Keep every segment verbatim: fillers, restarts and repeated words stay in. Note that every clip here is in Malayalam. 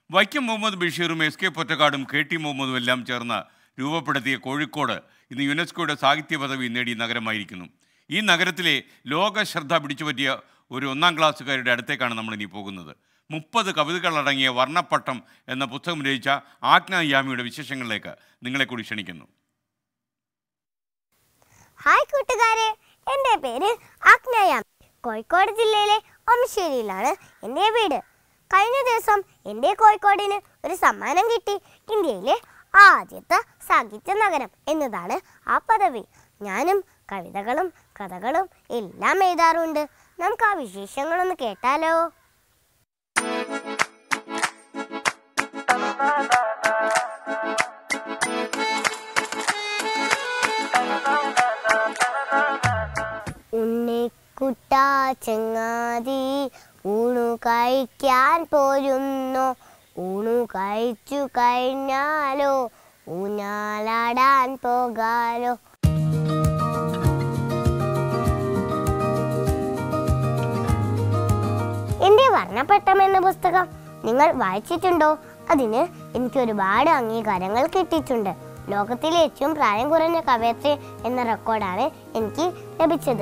വൈക്കം മുഹമ്മദ് ബഷീറും എസ് കെ പൊറ്റക്കാടും കെ ടി മുഹമ്മദും എല്ലാം ചേർന്ന് രൂപപ്പെടുത്തിയ കോഴിക്കോട് ഇന്ന് യുനെസ്കോയുടെ സാഹിത്യ പദവി നേടിയ നഗരമായിരിക്കുന്നു. ഈ നഗരത്തിലെ ലോക ശ്രദ്ധ പിടിച്ചുപറ്റിയ ഒരു ഒന്നാം ക്ലാസ്സുകാരുടെ അടുത്തേക്കാണ് നമ്മളിനി പോകുന്നത്. മുപ്പത് കവിതകളടങ്ങിയ വർണ്ണപ്പട്ടം എന്ന പുസ്തകം രചിച്ച ആജ്ഞ യാമിയുടെ വിശേഷങ്ങളിലേക്ക് നിങ്ങളെ കൂടി ക്ഷണിക്കുന്നു. ഹായ് കൂട്ടുകാരെ, എൻ്റെ പേര് ആജ്ഞ യാമി. കോഴിക്കോട് ജില്ലയിലെ ഒമശ്ശേരിയിലാണ് എൻ്റെ വീട്. കഴിഞ്ഞ ദിവസം എൻ്റെ കോഴിക്കോടിന് ഒരു സമ്മാനം കിട്ടി. ഇന്ത്യയിലെ ആദ്യത്തെ സാഹിത്യ നഗരം എന്നതാണ് ആ പദവി. ഞാനും കവിതകളും കഥകളും എല്ലാം എഴുതാറുണ്ട്. നമുക്ക് ആ വിശേഷങ്ങളൊന്ന് കേട്ടാലോ? ഉണ്ണിക്കുട്ടാ ചങ്ങാതി ഊണു കഴിക്കാൻ പോരുന്നോ? ഊണു കഴിച്ചു കഴിഞ്ഞാലോ ഊഞ്ഞാലാടാൻ പോകാലോ? എൻ്റെ വർണ്ണപ്പട്ടം എന്ന പുസ്തകം നിങ്ങൾ വായിച്ചിട്ടുണ്ടോ? അതിന് എനിക്ക് ഒരുപാട് അംഗീകാരങ്ങൾ കിട്ടിയിട്ടുണ്ട്. ലോകത്തിലെ ഏറ്റവും പ്രായം കുറഞ്ഞ കവയത്രി എന്ന റെക്കോർഡാണ് എനിക്ക് ലഭിച്ചത്.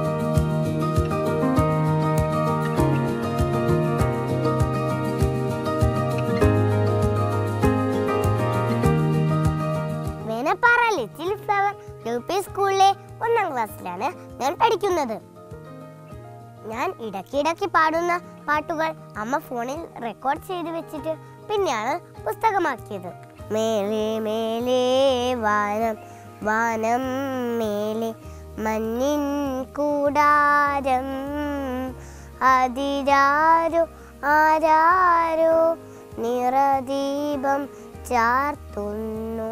Venappara Little Flower U P സ്കൂളിലെ ഒന്നാം ക്ലാസ്സിലാണ് ഞാൻ പഠിക്കുന്നത്. ഞാൻ ഇടയ്ക്കിടയ്ക്ക് പാടുന്ന പാട്ടുകൾ അമ്മ ഫോണിൽ റെക്കോർഡ് ചെയ്ത് വെച്ചിട്ട് പിന്നെയാണ് പുസ്തകമാക്കിയത്. മേലെ മേലെ വാനം വാനം മേലെ മഞ്ഞിൻ കൂടാരം അതിരാരോ ആരാരോ നിറദീപം ചാർത്തുന്നു.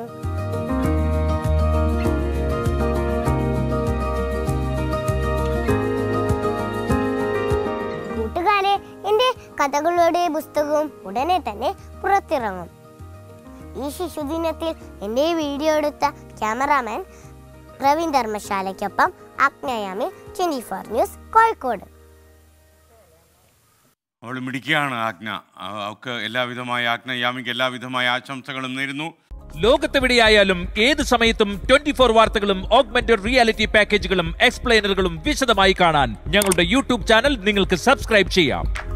കൂട്ടുകാരെ, എൻ്റെ കഥകളുടെ പുസ്തകവും ഉടനെ തന്നെ പുറത്തിറങ്ങും. ഈ ശിശുദിനത്തിൽ എൻ്റെ വീഡിയോ എടുത്ത ക്യാമറാമാൻ പ്രവീൺ ധർമ്മശാലയ്ക്കൊപ്പം ആജ്ഞ യാമി, ട്വന്റി ഫോർ ന്യൂസ്, കോഴിക്കോട്. അവൾ മിടിക്കുകയാണ് ആജ്ഞ. അവൾക്ക് എല്ലാവിധമായ ആജ്ഞ യാമിക്ക് എല്ലാവിധമായ ആശംസകളും നേരുന്നു. ലോകത്തെവിടെയായാലും ഏത് സമയത്തും ട്വന്റി ഫോർ വാർത്തകളും ഓഗ്മെന്റഡ് റിയാലിറ്റി പാക്കേജുകളും എക്സ്പ്ലെയിനറുകളും വിശദമായി കാണാൻ ഞങ്ങളുടെ യൂട്യൂബ് ചാനൽ നിങ്ങൾക്ക് സബ്സ്ക്രൈബ് ചെയ്യാം.